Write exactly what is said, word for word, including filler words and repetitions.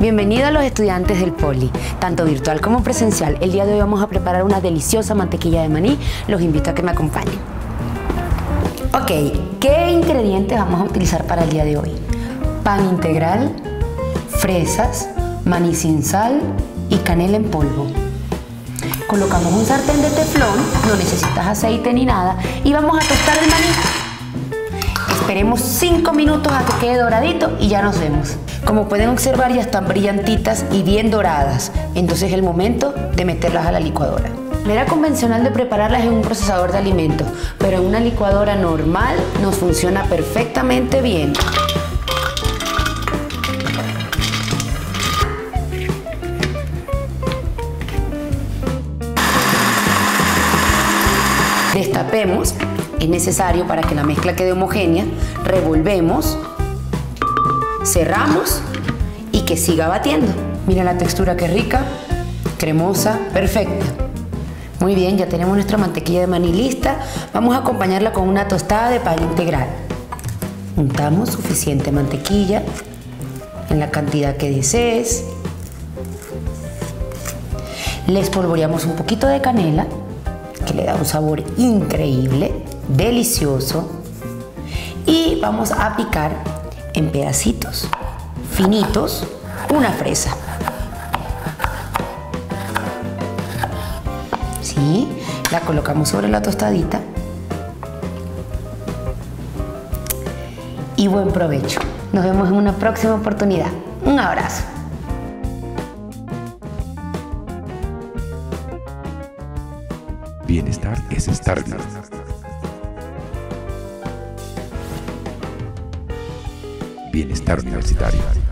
Bienvenidos a los estudiantes del Poli, tanto virtual como presencial. El día de hoy vamos a preparar una deliciosa mantequilla de maní. Los invito a que me acompañen. Ok, ¿qué ingredientes vamos a utilizar para el día de hoy? Pan integral, fresas, maní sin sal y canela en polvo. Colocamos un sartén de teflón, no necesitas aceite ni nada, y vamos a tostar el maní. Esperemos cinco minutos a que quede doradito y ya nos vemos. Como pueden observar, ya están brillantitas y bien doradas, entonces es el momento de meterlas a la licuadora. La manera convencional de prepararlas es en un procesador de alimentos, pero en una licuadora normal nos funciona perfectamente bien. Destapemos, es necesario para que la mezcla quede homogénea, revolvemos, cerramos y que siga batiendo. Mira la textura que rica, cremosa, perfecta. Muy bien, ya tenemos nuestra mantequilla de maní lista. Vamos a acompañarla con una tostada de pan integral. Untamos suficiente mantequilla en la cantidad que desees. Le espolvoreamos un poquito de canela, que le da un sabor increíble, delicioso. Y vamos a picar en pedacitos finitos una fresa. ¿Sí? La colocamos sobre la tostadita. Y buen provecho. Nos vemos en una próxima oportunidad. Un abrazo. Bienestar es estar bien. Bienestar universitario.